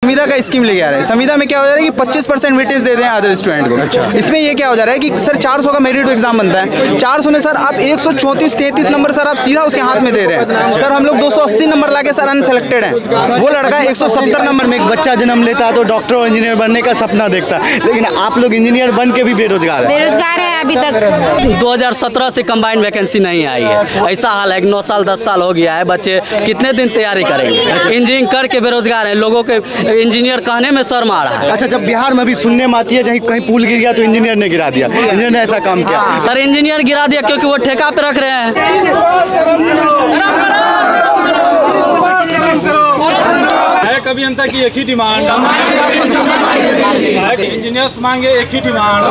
संविदा का स्कीम लेके आ रहे हैं। संविदा में क्या हो जा रहा है कि 25% वेटेज दे दें अदर स्टूडेंट को। अच्छा। इसमें ये क्या हो जा रहा है कि सर 400 का मेरिट एग्जाम बनता है, 400 में सर आप 134-33 नंबर सर आप सीधा उसके हाथ में दे रहे हैं। सर हम लोग 280 नंबर लाके सर अनसेलेक्टेड हैं। वो लड़का 170 नंबर में एक बच्चा जन्म लेता है तो डॉक्टर और इंजीनियर बनने का सपना देखता है, लेकिन आप लोग इंजीनियर बन के भी बेरोजगार है अभी तक। 2017 से कंबाइंड वैकेंसी नहीं आई है, ऐसा हाल है। 9 साल 10 साल हो गया है, बच्चे कितने दिन तैयारी करेंगे? इंजीनियरिंग करके बेरोजगार हैं, लोगों के इंजीनियर कहने में शर्म आ रहा है। अच्छा, जब बिहार में भी सुनने में आती है कहीं पुल गिर गया तो इंजीनियर ने गिरा दिया, इंजीनियर ने ऐसा काम किया। सर इंजीनियर गिरा दिया क्योंकि वो ठेका पे रख रहे हैं। अभियंता की एक ही डिमांड, इंजीनियर्स मांगे एक ही डिमांड।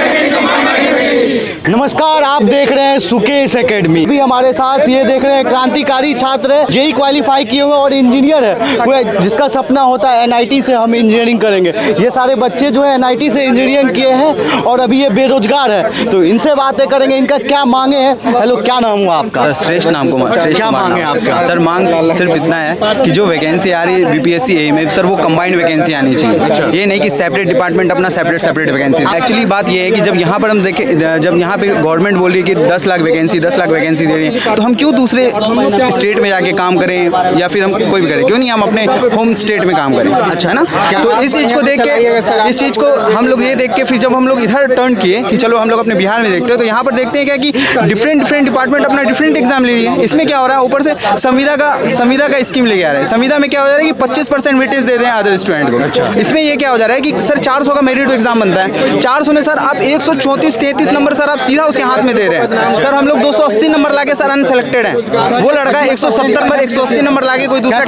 नमस्कार, आप देख रहे हैं सुकेश एकेडमी। अभी हमारे साथ ये देख रहे हैं क्रांतिकारी छात्र है, जेई क्वालिफाई किए हुए और इंजीनियर है, वो जिसका सपना होता है एनआईटी से हम इंजीनियरिंग करेंगे। ये सारे बच्चे जो है एनआईटी से इंजीनियरिंग किए हैं और अभी ये बेरोजगार है, तो इनसे बातें करेंगे, इनका क्या मांगे हैं। हेलो, क्या नाम हुआ आपका? सर श्रेष्ठ नाम कुमार। क्या मांगे आपका? सर मांग सिर्फ इतना है कि जो वैकेंसी आ रही है बीपीएससी एई में सर वो कंबाइंड वैकेंसी आनी चाहिए। अच्छा। ये नहीं कि सेपरेट डिपार्टमेंट अपना सेपरेट वैकेंसी। एक्चुअली बात ये है कि जब यहाँ पर हम देखें, जब यहाँ पे गवर्नमेंट बोल रही है कि 10 लाख वैकेंसी दे रही है, तो हम क्यों दूसरे स्टेट में जाके काम करें या फिर हम कोई भी करें, क्यों नहीं हम अपने होम स्टेट में काम करें? अच्छा है ना। तो इस चीज़ को देख के, इस चीज़ को हम लोग ये देख के फिर जब हम लोग इधर टर्न किए कि चलो हम लोग अपने बिहार में देखते हैं, तो यहाँ पर देखते हैं क्या कि डिफरेंट डिपार्टमेंट अपना डिफरेंट एग्जाम ले रही है। इसमें क्या हो रहा है, ऊपर से संविदा का स्कीम लेके आ रहे हैं। संविदा में क्या हो जा रहा है कि 25% वेटेज दे दें अदर स्टूडेंट को। अच्छा। इसमें ये क्या हो जा रहा है कि सर 400 का मेरिट एग्जाम बनता है, 400 में सर आप 134-33 नंबर सर आप सीधा उसके हाथ में दे रहे हैं। सर हम लोग 280 नंबर लाके सर अनसेलेक्टेड हैं। वो लड़का 170 नंबर 180 नंबर लाके कोई दूसरा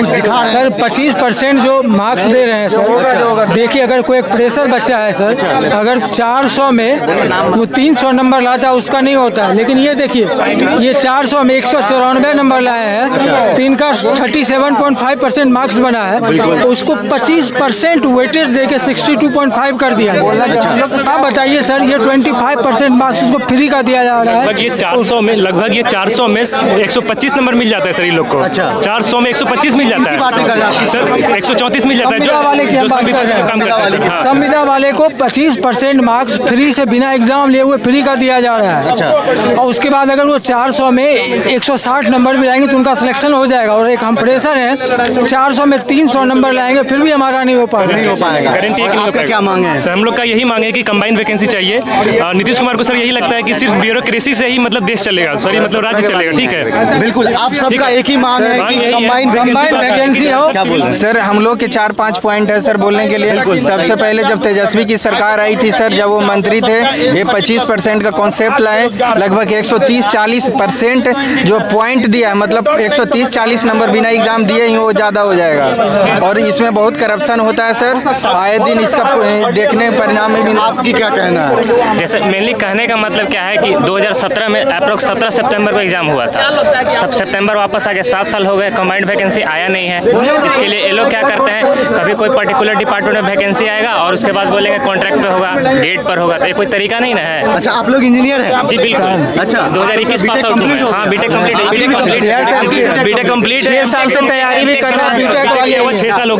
सर 25% जो मार्क्स दे रहे हैं सर। देखिए, अगर कोई एक प्रेशर बच्चा है सर, अगर 400 में वो 300 नंबर लाता है उसका नहीं होता है, लेकिन ये देखिए ये 400 में 194 नंबर लाए हैं, तो इनका 37.5% मार्क्स बना है, उसको 25% वेटेज देके 62.5 कर दिया। आप बताइए सर, ये 25% मार्क्स उसको फ्री का दिया जा रहा है। लगभग ये 400 में 125 नंबर मिल जाता है सर इन लोग को। अच्छा। 400 में 125 मिल जाता है सर, 134 मिल जाता है जो संविदा वाले को 25% मार्क्स फ्री से बिना एग्जाम लिए हुए फ्री का दिया जा रहा है। अच्छा। और उसके बाद अगर वो 400 में 160 नंबर भी लाएंगे तो उनका सिलेक्शन हो जाएगा। और एक हम प्रेशर हैं, 400 में 300 नंबर लाएंगे फिर भी हमारा नहीं हो पाएगा। गारंटी है कि आपका क्या मांगे सर? हम लोग का यही मांगे है कि कंबाइंड वैकेंसी चाहिए। नीतीश कुमार को सर यही लगता है कि सिर्फ ब्यूरोक्रेसी से ही मतलब देश चलेगा, सॉरी मतलब राज्य चलेगा। ठीक है, बिल्कुल, आप सबका एक ही मांग है कि कंबाइंड वैकेंसी हो। क्या बोल सर? हम लोग के 4-5 पॉइंट है सर बोलने के लिए। सबसे पहले जब तेजस्वी की सरकार आई थी सर, जब वो मंत्री थे, ये 25% का कॉन्सेप्ट लाए, लगभग 130-40% जो पॉइंट दिया, मतलब 130-40 नंबर बिना एग्जाम दिए ही वो ज़्यादा हो जाएगा। और इसमें बहुत करप्शन होता है सर, आए दिन इसका देखने परिणाम में भी। आपकी क्या कहना है? जैसे मेनली कहने का मतलब क्या है कि 2017 में अप्रोक्स 17 सितंबर को एग्जाम हुआ था, सब सितंबर वापस आ गया, 7 साल हो गए, कंबाइंड वैकेंसी आया नहीं है। इसके लिए ये लोग क्या करते हैं, कभी कोई पर्टिकुलर डिपार्टमेंट में वैकेंसी आएगा और उसके बाद बोलेंगे कॉन्ट्रैक्ट पे होगा, डेट पर होगा, तो ये कोई तरीका नहीं ना है। अच्छा, आप लोग इंजीनियर हैं? जी बिल्कुल। अच्छा, 2021 पास आउट हुए। हाँ, बीटेक कंप्लीट है। बीटेक कंप्लीट 6 साल से तैयारी भी कर रहा है, 6 साल हो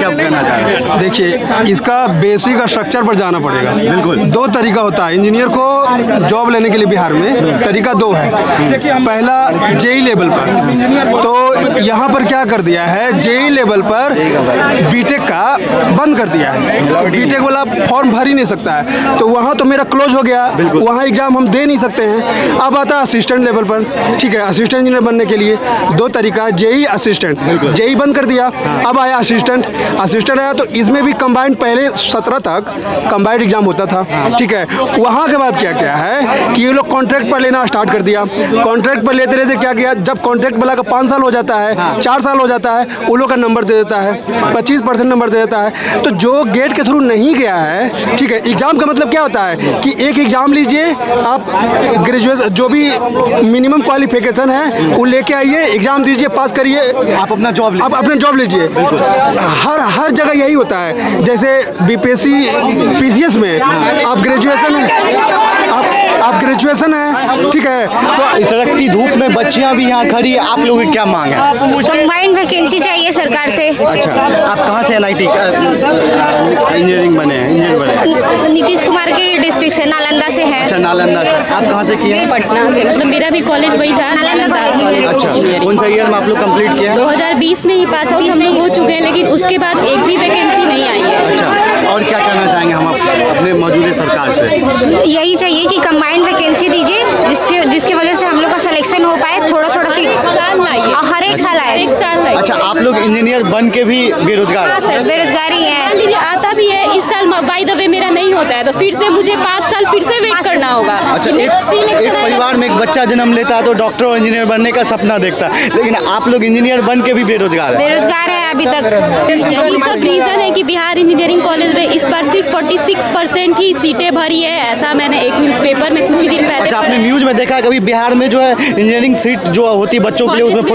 गया। देखिए, इसका बेसिक स्ट्रक्चर पर जाना पड़ेगा। बिल्कुल, 2 तरीका होता है इंजीनियर को जॉब लेने के लिए बिहार में। तरीका 2 है। पहला जेई लेवल पर, तो यहाँ पर क्या कर दिया है, जेई लेवल पर बीटेक का बंद कर दिया है। बीटेक वाला फॉर्म भर ही नहीं सकता है, तो वहाँ तो मेरा क्लोज हो गया, वहाँ एग्जाम हम दे नहीं सकते हैं। अब आता है असिस्टेंट लेवल पर। ठीक है, असिस्टेंट इंजीनियर बनने के लिए 2 तरीका है, जेई असिस्टेंट। जेई बंद कर दिया, अब आया असिस्टेंट आया, तो इसमें भी कंबाइंड पहले 17 तक कंबाइंड एग्जाम होता था। ठीक है, वहाँ के बाद क्या क्या है कि ये लोग कॉन्ट्रैक्ट पर लेना स्टार्ट कर दिया। कॉन्ट्रैक्ट पर लेते रहते क्या किया, जब कॉन्ट्रैक्ट वाला का 5 साल हो जाता है, 4 साल हो जाता है, उन लोग का नंबर दे देता है, 25% नंबर दे देता है। तो जो गेट के थ्रू नहीं गया है, ठीक है, एग्जाम का मतलब क्या होता है कि एक एग्जाम लीजिए आप, ग्रेजुएशन जो भी मिनिमम क्वालिफिकेशन है वो लेके आइए, एग्जाम दीजिए, पास करिए, आप अपना जॉब लीजिए। हर जगह यही होता है। जैसे बीपीएससी पीसीएस में आप ग्रेजुएशन है, आप ग्रेजुएशन है, ठीक है, तो तड़कती धूप में बच्चियां भी यहाँ खड़ी है, आप लोगों की क्या मांग है? कंबाइंड वैकेंसी चाहिए सरकार से। अच्छा, आप कहाँ से NIT इंजीनियरिंग बने हैं? इंजीनियर बने? नीतीश कुमार के डिस्ट्रिक्ट से, नालंदा से है। अच्छा, नालंदा से। आप कहाँ से किए हैं? पटना से। मतलब मेरा भी कॉलेज वही था, नालंदा कॉलेज। अच्छा, कौन सा ईयर में आप लोग कंप्लीट किए हैं? 2020 में ही पास आउट हम लोग हो चुके हैं, लेकिन उसके बाद एक भी वैकेंसी नहीं आई है। अच्छा, और क्या कहना चाहेंगे हम अपने मौजूदा सरकार से? यही चाहिए कि कंबाइंड वैकेंसी दीजिए, जिसकी वजह से हम लोग का सिलेक्शन हो पाए। थोड़ा सीट हर एक साल आए। अच्छा, आप लोग इंजीनियर बन के भी बेरोजगार? हाँ सर, बेरोजगारी है। आता भी है, इस साल बाय द वे मेरा नहीं होता है, तो फिर से मुझे 5 साल फिर से वेट करना होगा। अच्छा, एक परिवार में एक बच्चा जन्म लेता है तो डॉक्टर और इंजीनियर बनने का सपना देखता है, लेकिन आप लोग इंजीनियर बन के भी बेरोजगार है। बेरोजगार है अभी तक। यही सब रीजन है कि बिहार इंजीनियरिंग कॉलेज में इस बार सिर्फ 46% ही सीटें भरी है। ऐसा मैंने एक न्यूज़पेपर में कुछ ही दिन पहले। अच्छा, आपने न्यूज में देखा है कभी बिहार में जो है इंजीनियरिंग सीट जो होती है बच्चों के लिए, उसमें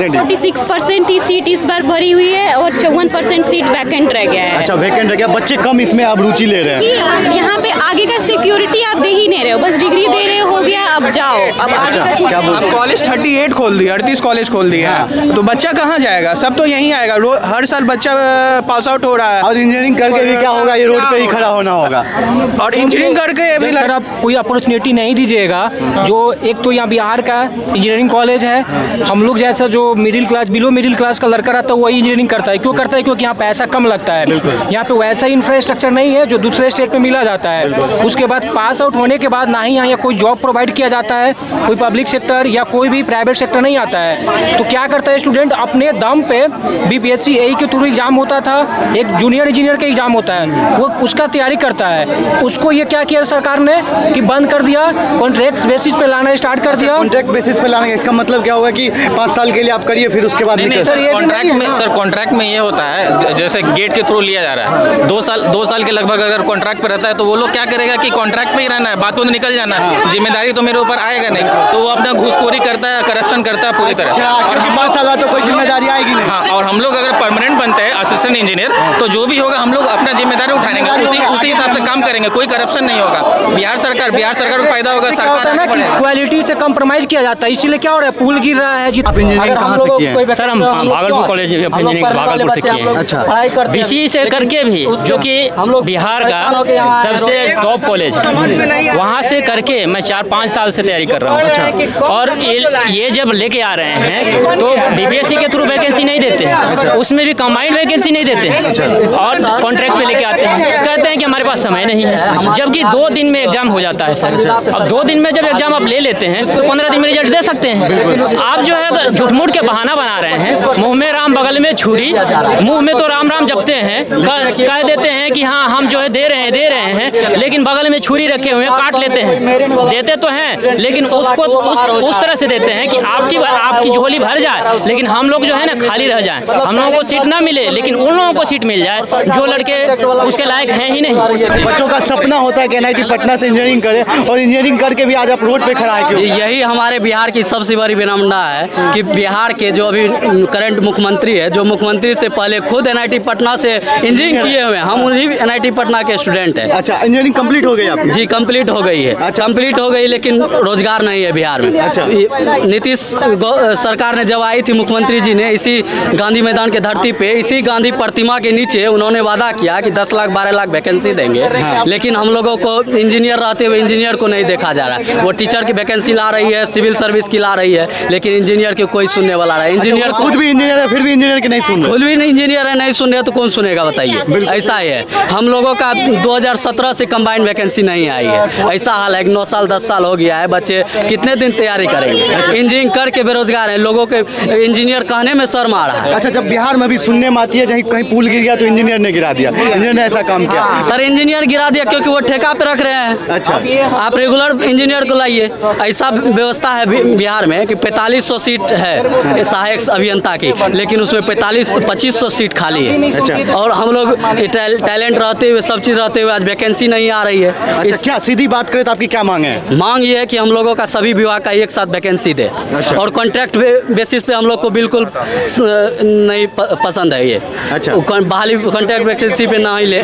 46% ही सीट इस बार भरी हुई है और 54% सीट वैकेंट रह गया है। अच्छा, वैकेंट रह गया, बच्चे कम इसमें अब रुचि ले रहे हैं। यहाँ पे आगे का सिक्योरिटी आप दे ही नहीं रहे हो, बस डिग्री दे रहे हो गया, अब जाओ। अब अच्छा, क्या बोल? अब कॉलेज 38 खोल दिए, 38 कॉलेज खोल दिए हैं, तो बच्चा कहाँ जाएगा? सब तो यहीं आएगा। हर साल बच्चा पास आउट हो रहा है। और इंजीनियरिंग करके भी क्या होगा? ये रोड पे ही खड़ा होना होगा। और इंजीनियरिंग करके अभी सर आप कोई अपॉर्चुनिटी नहीं दीजिएगा। जो एक तो यहाँ बिहार का इंजीनियरिंग कॉलेज है, हम लोग जैसा जो middle class, below middle class का लड़का रहता है वही इंजीनियरिंग करता है। क्यों करता है? क्योंकि यहाँ पैसा कम लगता है। यहाँ पे वैसा इंफ्रास्ट्रक्चर नहीं है जो दूसरे स्टेट में मिला जाता है। उसके बाद पास आउट होने के बाद ना ही यहाँ कोई जॉब प्रोवाइड किया जाता है, कोई पब्लिक सेक्टर या कोई भी प्राइवेट सेक्टर नहीं आता है। तो क्या करता है स्टूडेंट अपने दम पे, BPSC AE के थ्रू एग्जाम होता था, एक जूनियर इंजीनियर का एग्जाम होता है, वो उसका तैयारी करता है। उसको ये क्या किया सरकार ने कि बंद कर दिया, कॉन्ट्रैक्ट बेसिस पे लाना स्टार्ट कर दिया। कॉन्ट्रैक्ट बेसिस पे लाना, इसका मतलब क्या होगा कि 5 साल के लिए आप करिए, फिर उसके बाद नहीं सर, कॉन्ट्रैक्ट में ये होता है जैसे गेट के थ्रू लिया जा रहा है। 2 साल के लगभग अगर कॉन्ट्रैक्ट पे रहता है तो वो लोग क्या करेगा कि कॉन्ट्रैक्ट में ही रहना है, बात तो निकल जाना है, जिम्मेदारी तो मेरे ऊपर आएगा नहीं, तो वो अपना घूसखोरी करता है, करप्शन करता है पूरी तरह। और 5 साल तो कोई जिम्मेदारी आएगी नहीं। हाँ, और हम लोग अगर परमानेंट बनते हैं असिस्टेंट इंजीनियर, तो जो भी होगा हम लोग अपना जिम्मेदारी उठाएंगे, उसी हिसाब से काम करेंगे, कोई करप्शन नहीं होगा। बिहार सरकार को फायदा होगा। सरकार ना कि क्वालिटी से कंप्रोमाइज किया जाता है, इसीलिए क्या हो रहा है, पुल गिर रहा है। आप इंजीनियरिंग कहाँ से किए हैं? सर हम भागलपुर कॉलेज इंजीनियरिंग भागलपुर से किए हैं। अच्छा, BCE से करके भी, जो कि बिहार का सबसे टॉप कॉलेज, वहाँ से करके मैं 4-5 साल से तैयारी कर रहा हूँ। अच्छा, और ये जब लेके आ रहे हैं तो BPSC के थ्रू वैकेंसी नहीं देते हैं, उसमें भी कंबाइंड वैकेंसी नहीं देते हैं, और कॉन्ट्रैक्ट पे लेके आते हैं। कहते हैं कि हमारे पास समय नहीं है, जबकि 2 दिन में एग्जाम हो जाता है सर। अब 2 दिन में जब एग्जाम आप ले लेते हैं तो 15 दिन में रिजल्ट दे सकते हैं। आप जो है झूठ मूठ के बहाना बना रहे हैं, मुंह में राम बगल में छुरी, मुंह में तो राम राम जपते हैं, कह देते हैं कि हाँ हम जो है दे रहे हैं, लेकिन बगल में छुरी रखे हुए काट लेते हैं। देते तो हैं लेकिन उसको उस तरह से देते हैं कि आपकी झोली भर जाए, लेकिन हम लोग जो है ना खाली रह जाएं, हम लोगों को सीट ना मिले, लेकिन उन लोगों को सीट मिल जाए जो लड़के उसके लायक हैं ही नहीं। बच्चों का सपना होता है कि NIT पटना से इंजीनियरिंग करे, और इंजीनियरिंग करके भी आज आप रोड पे खड़ा है। यही हमारे बिहार की सबसे बड़ी विडंबना है कि बिहार के जो अभी करंट मुख्यमंत्री है, जो मुख्यमंत्री से पहले खुद NIT पटना से इंजीनियरिंग किए हुए हैं, हम उन्हीं NIT पटना के स्टूडेंट हैं। अच्छा, इंजीनियरिंग कंप्लीट हो गई आपकी? जी कंप्लीट हो गई है। अच्छा, कंप्लीट हो गई, लेकिन रोजगार नहीं है बिहार में। अच्छा, नीतीश सरकार ने जब आई थी, मुख्यमंत्री जी ने इसी गांधी मैदान के धरती पे, इसी गांधी प्रतिमा के नीचे उन्होंने वादा किया कि 10 लाख 12 लाख वैकेंसी देंगे, लेकिन हम लोगों को इंजीनियर रहते हुए इंजीनियर को नहीं देखा जा रहा है। वो टीचर की वैकेंसी ला रही है, सिविल सर्विस की ला रही है, लेकिन इंजीनियर की कोई सुनने वाला नहीं। इंजीनियर खुद भी इंजीनियर है, फिर भी इंजीनियर की नहीं सुन रहे। खुद भी इंजीनियर है, नहीं सुन रहे तो कौन सुनेगा बताइए। ऐसा ही है, हम लोगों का 2017 से कंबाइंड वैकेंसी नहीं आई है। ऐसा हाल है, 9 साल 10 साल हो गया है, बच्चे कितने दिन तैयारी करेंगे? इंजीनियरिंग करके बेरोजगार हैं, लोगों के इंजीनियर कहने में शर्म आ रहा है। अच्छा, जब बिहार में भी सुनने में आती है कहीं पुल गिर गया तो इंजीनियर ने गिरा दिया, इंजीनियर ने ऐसा काम किया? सर इंजीनियर गिरा दिया क्योंकि वो ठेका पे रख रहे हैं। अच्छा, आप रेगुलर इंजीनियर को लाइए। ऐसा व्यवस्था है बिहार में कि 4500 सीट है सहायक अभियंता की, लेकिन उसमें 2500 सीट खाली है। अच्छा, और हम लोग टैलेंट रहते हुए, सब चीज़ रहते हुए आज वैकेंसी नहीं आ रही है। अच्छा, क्या सीधी बात करें तो आपकी क्या मांग है? मांग ये है कि हम लोगों का सभी विभाग का एक साथ वैकेंसी दे। अच्छा, और कॉन्ट्रैक्ट बेसिस पे हम लोग को बिल्कुल नहीं पसंद है ये। अच्छा, बहाली कॉन्ट्रैक्ट वैकेंसी पे ना ही लाया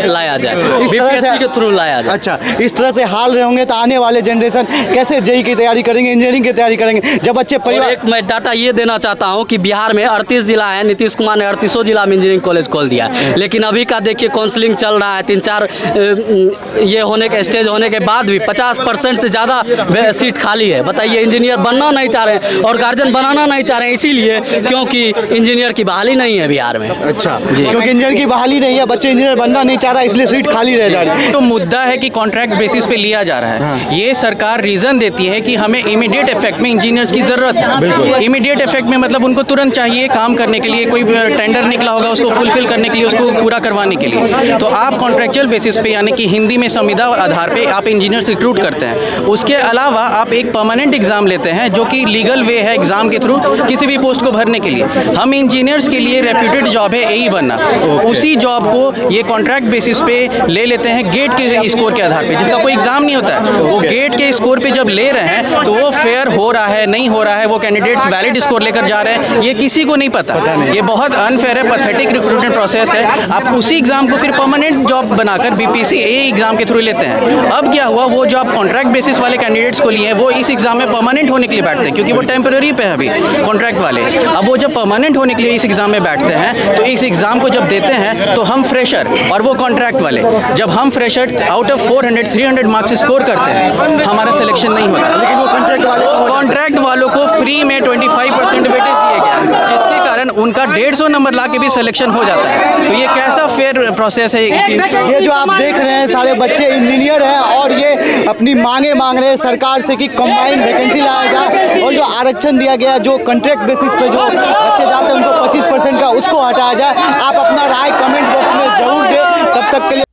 जाए, बीपीएससी के थ्रू लाया जाए। अच्छा, इस तरह से हाल रहे होंगे तो आने वाले जनरेशन कैसे जेईई की तैयारी करेंगे, इंजीनियरिंग की तैयारी करेंगे जब बच्चे परिवार। एक मैं डाटा ये देना चाहता हूँ कि बिहार में 38 जिला है, नीतीश कुमार ने 38 जिला में इंजीनियरिंग कॉलेज खोल दिया, लेकिन अभी का देखिए काउंसलिंग चल रहा है, 3-4 ये होने के स्टेज होने के बाद भी 50% से ज़्यादा सीट खाली है। बताइए, इंजीनियर बनना नहीं चाह रहे हैं और गार्जियन बनाना नहीं चाह रहे हैं, इसीलिए क्योंकि इंजीनियर की बहाली नहीं है बिहार में। अच्छा, क्योंकि इंजीनियर की बहाली नहीं है, बच्चे इंजीनियर बनना नहीं चाह रहा, इसलिए सीट खाली रह जा रही है। तो मुद्दा है कि कॉन्ट्रैक्ट बेसिस पे लिया जा रहा है। ये सरकार रीज़न देती है कि हमें इमीडिएट इफेक्ट में इंजीनियर्स की ज़रूरत है। इमीडिएट इफेक्ट में मतलब उनको तुरंत चाहिए काम करने के लिए, कोई टेंडर निकला होगा उसको फुलफिल करने के लिए, उसको पूरा करवाने के लिए। तो आप कॉन्ट्रैक्चुअल बेसिस पे यानी कि हिंदी में संविदा आधार पे आप इंजीनियर्स रिक्रूट करते हैं। उसके अलावा आप एक परमानेंट एग्ज़ाम लेते हैं जो कि लीगल वे है एग्ज़ाम के थ्रू किसी भी पोस्ट को भरने के लिए। हम इंजीनियर्स के लिए रेप्यूटेड जॉब है एई बनना, उसी जॉब को ये कॉन्ट्रैक्ट बेसिस पे ले लेते हैं गेट के स्कोर के आधार पे, जिसका कोई एग्ज़ाम नहीं होता है। वो गेट के स्कोर पे जब ले रहे हैं तो वो फेयर हो रहा है नहीं हो रहा है, वो कैंडिडेट्स वैलिड स्कोर लेकर जा रहे हैं, ये किसी को नहीं पता। ये बहुत अनफेयर है, पैथेटिक रिक्रूटमेंट प्रोसेस है। आप उसी एग्ज़ाम को फिर परमानेंट जॉब बनाकर बीपीएससी एई एग्ज़ाम के थ्रू लेते हैं। अब क्या हुआ, वो जो आप कॉन्ट्रैक्ट बेसिस वाले कैंडिडेट्स को लिए हैं वो इस एग्ज़ाम में परमानेंट होने के लिए बैठते हैं, क्योंकि वो टेम्पररी पे है अभी कॉन्ट्रैक्ट वाले। अब वो जब परमानेंट होने के लिए इस एग्ज़ाम में बैठते हैं तो इस एग्ज़ाम को जब देते हैं तो हम फ्रेशर और वो कॉन्ट्रैक्ट वाले, जब हम fresher out of 400-300 marks score करते हैं हमारा सिलेक्शन नहीं होता। लेकिन वो कॉन्ट्रैक्ट वालों को फ्री में 25% वेटेज दिए गया, जिसके कारण उनका 150 नंबर ला के भी सिलेक्शन हो जाता है। तो ये कैसा फेयर प्रोसेस है? ये जो आप देख रहे हैं सारे बच्चे इंजीनियर हैं और ये अपनी मांगे मांग रहे हैं सरकार से कि कंबाइंड वैकेंसी लाया जाए और जो आरक्षण दिया गया, जो कॉन्ट्रैक्ट बेसिस पे जो बच्चे जाते हैं उनको 25% का उसको हटाया जाए। आप अपना राय कमेंट बॉक्स में जरूर दें। तब तक के लिए